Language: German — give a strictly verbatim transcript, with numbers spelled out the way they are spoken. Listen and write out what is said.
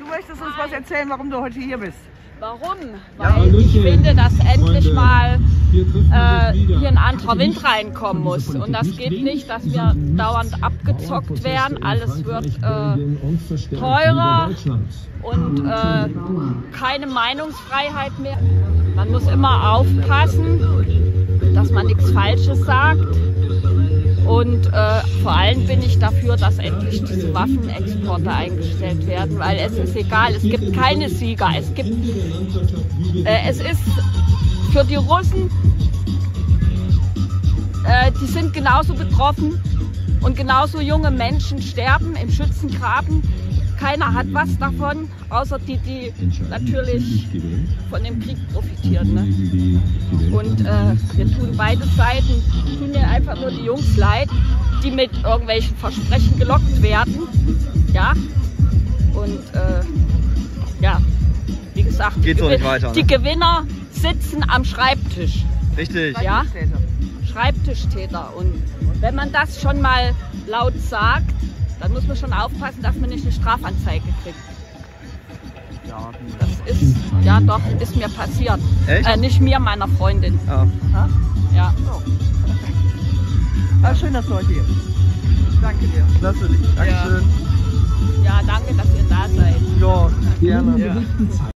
Du möchtest uns was erzählen, warum du heute hier bist. Warum? Weil ich finde, dass endlich mal äh, hier ein anderer Wind reinkommen muss. Und das geht nicht, dass wir dauernd abgezockt werden. Alles wird äh, teurer und äh, keine Meinungsfreiheit mehr. Man muss immer aufpassen, dass man nichts Falsches sagt. Und äh, vor allem bin ich dafür, dass endlich diese Waffenexporte eingestellt werden, weil es ist egal, es gibt keine Sieger. Es gibt, äh, es ist für die Russen, äh, die sind genauso betroffen und genauso junge Menschen sterben im Schützengraben. Keiner hat was davon, außer die, die natürlich von dem Krieg profitieren. Ne? Und äh, wir tun beide Seiten, tun mir einfach nur die Jungs leid, die mit irgendwelchen Versprechen gelockt werden. Ja? Und äh, ja, wie gesagt, Geht die, so nicht weiter, ne? Die Gewinner sitzen am Schreibtisch. Richtig. Ja? Schreibtischtäter. Und wenn man das schon mal laut sagt, dann muss man schon aufpassen, dass man nicht eine Strafanzeige kriegt. Das ist, ja doch, ist mir passiert. Echt? Äh, nicht mir, meiner Freundin. Ja. Ja. Oh. Ah, schön, dass du heute hier bist. Danke dir. Klasse. Dankeschön. Ja, danke, dass ihr da seid. Ja, gerne. Ja.